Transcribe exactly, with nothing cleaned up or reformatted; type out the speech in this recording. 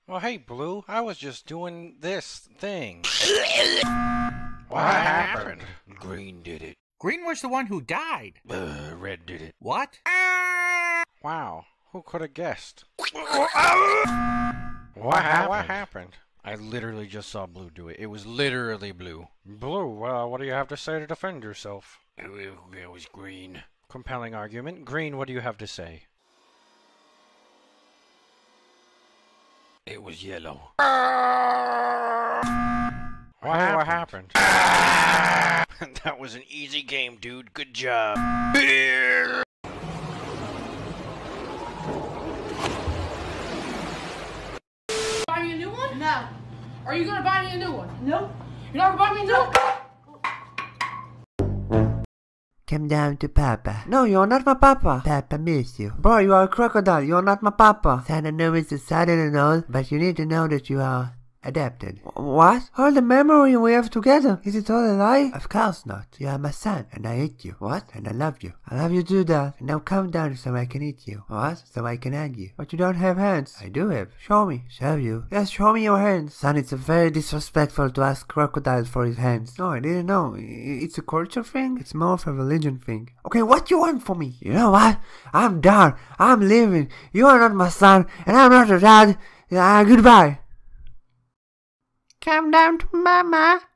Well, hey, Blue, I was just doing this thing. What happened? Green did it. Green was the one who died. Uh, Red did it. What? Wow, who could have guessed? What, ha happened? what happened? I literally just saw Blue do it. It was literally Blue. Blue, uh, what do you have to say to defend yourself? It, it was Green. Compelling argument. Green, what do you have to say? It was Yellow. What, what happened? That was an easy game, dude. Good job. Buy me a new one? No. Are you gonna buy me a new one? Nope. You're not gonna buy me a new one? Come down to Papa. No, you're not my Papa. Papa miss you. Bro, you are a crocodile. You're not my Papa. Santa know it's decided and all, but you need to know that you are adopted. What? All the memory we have together. Is it all a lie? Of course not. You are my son, and I hate you. What? And I love you. I love you too, Dad. And now come down so I can eat you. What? So I can hug you. But you don't have hands. I do have. Show me. Show you. Yes, show me your hands. Son, it's a very disrespectful to ask crocodile for his hands. No, I didn't know. It's a culture thing? It's more of a religion thing. Okay, what you want from me? You know what? I'm done. I'm leaving. You are not my son, and I'm not your dad. Uh, goodbye. Come down to Mama.